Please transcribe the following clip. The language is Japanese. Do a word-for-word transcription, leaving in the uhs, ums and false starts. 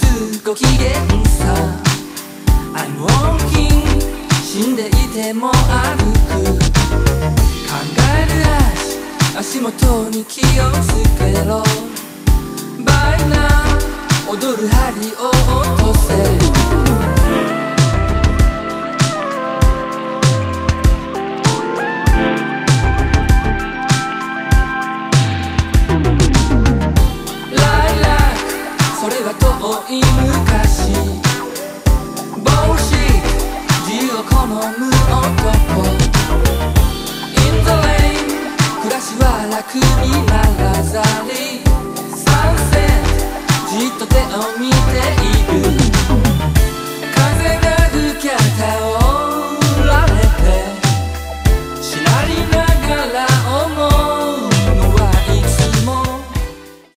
つご機嫌さ I'm walking 死んでいても歩く考える足足元に気をつけろ By now 踊る針を落とせ遠い昔帽子自由を好む男 In the lane 暮らしは楽にならざり Sunset じっと手を見